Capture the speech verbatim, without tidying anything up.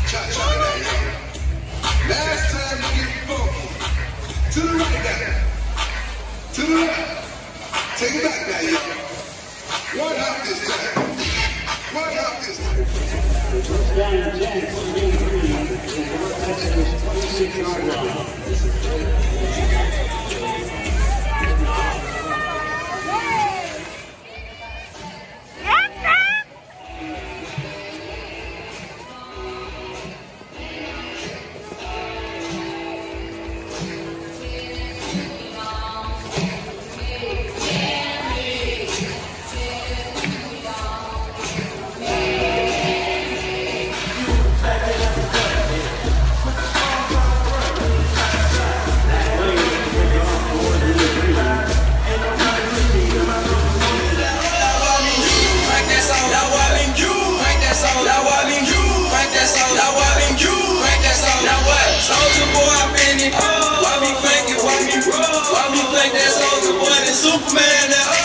Check, check it out, y'all. Last time we get funky. To the right now. To the left. Take it back now, y'all. One hop this time. One hop this time. First down and ten, first game three. The North Texas twenty-six yard line. Why me think it, why me roll? Why me think that soldier boy, that Superman, that